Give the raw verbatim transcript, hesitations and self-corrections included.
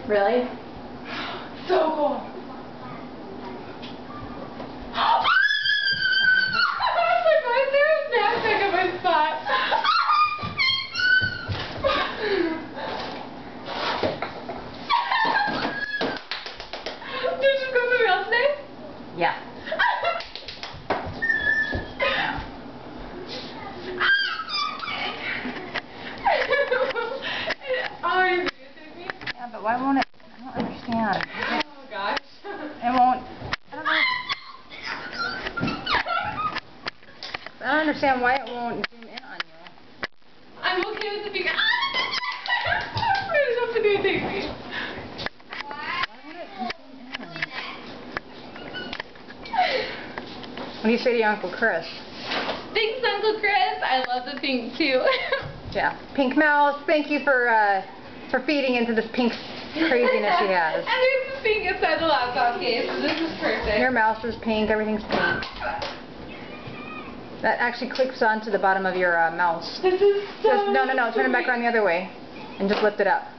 Really? So cool. Why is there a snapback on my spot? Did you go to the mail today? Yeah. Oh, you're videotaping me? Yeah, but why won't it? I don't understand. Oh gosh. It won't. I don't know. I don't understand why it won't zoom in on you. I'm okay with the finger. I'm ready to videotape me. Why won't it zoom in? What do you say to your Uncle Chris? Thanks, Uncle Chris. I love the pink too. Yeah. Pink Mouse, thank you for uh, for feeding into this pink craziness she has. And there's the pink inside the laptop case, so this is perfect. Your mouse is pink, everything's pink. That actually clicks onto the bottom of your uh, mouse. This is so Just, no, no, no, turn it back around the other way and just lift it up.